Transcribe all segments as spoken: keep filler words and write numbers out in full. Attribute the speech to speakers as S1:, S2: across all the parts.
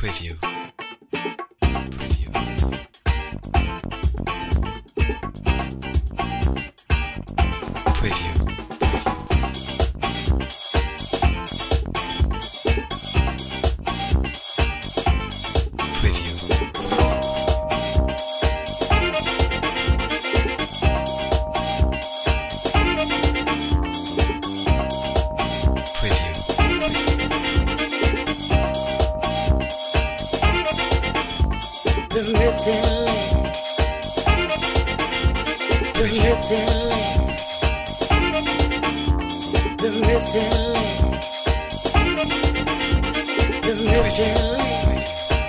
S1: Preview. Preview. Preview.
S2: The missing link. The missing link. The missing link. The missing link.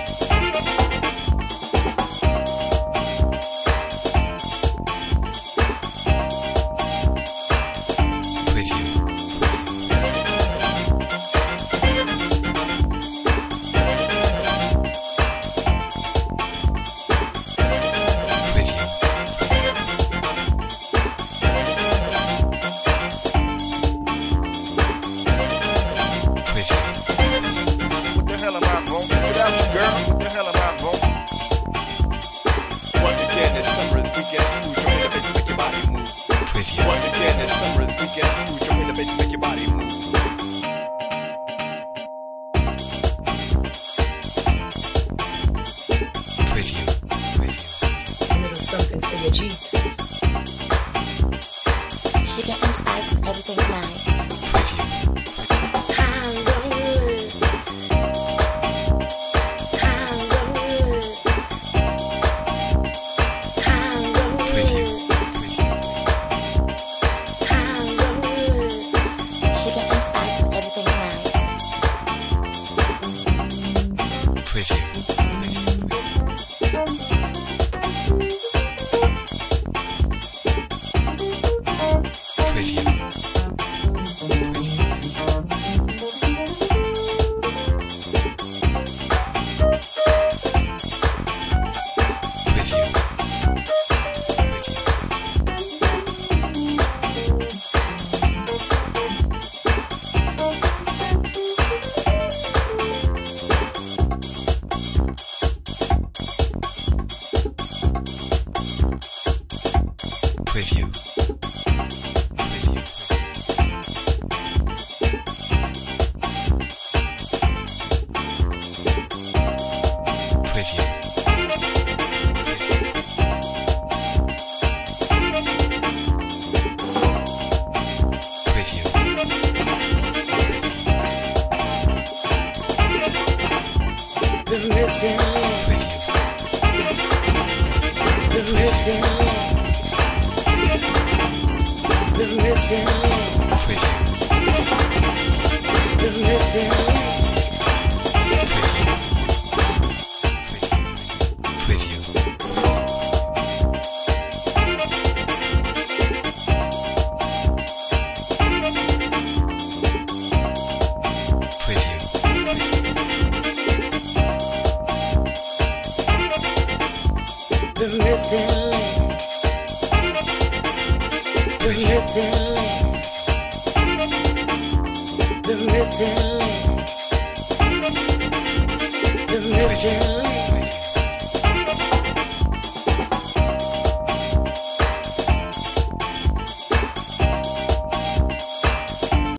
S2: Something for your Jeeps.
S3: Sugar and spice, everything nice.
S2: Kangaroos. Kangaroos. Kangaroos. Kangaroos.
S3: Sugar and spice, everything nice.
S1: Preview. Preview.
S2: The missing link. The missing link. The missing link. The missing link. The missing link. The missing link. The missing link. The missing link.